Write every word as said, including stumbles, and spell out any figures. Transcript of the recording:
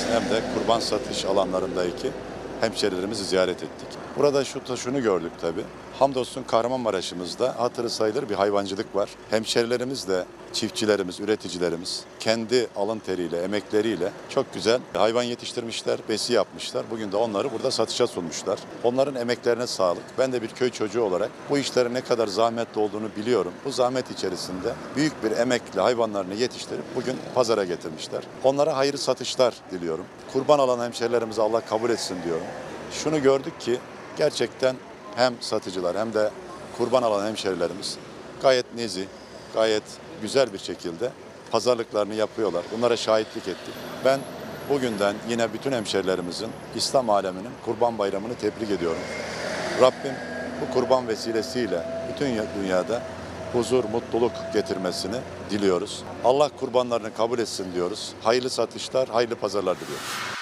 hem de kurban satış alanlarındaki hemşerilerimizi ziyaret ettik. Burada şu şunu gördük tabii. Hamdolsun Kahramanmaraş'ımızda hatırı sayılır bir hayvancılık var. Hemşerilerimiz de, çiftçilerimiz, üreticilerimiz kendi alın teriyle, emekleriyle çok güzel hayvan yetiştirmişler, besi yapmışlar. Bugün de onları burada satışa sunmuşlar. Onların emeklerine sağlık. Ben de bir köy çocuğu olarak bu işlerin ne kadar zahmetli olduğunu biliyorum. Bu zahmet içerisinde büyük bir emekle hayvanlarını yetiştirip bugün pazara getirmişler. Onlara hayırlı satışlar diliyorum. Kurban alan hemşerilerimize Allah kabul etsin diyorum. Şunu gördük ki gerçekten hem satıcılar hem de kurban alan hemşerilerimiz gayet nezih, gayet güzel bir şekilde pazarlıklarını yapıyorlar. Bunlara şahitlik ettik. Ben bugünden yine bütün hemşerilerimizin, İslam aleminin Kurban Bayramı'nı tebrik ediyorum. Rabbim bu kurban vesilesiyle bütün dünyada huzur, mutluluk getirmesini diliyoruz. Allah kurbanlarını kabul etsin diyoruz. Hayırlı satışlar, hayırlı pazarlar diliyoruz.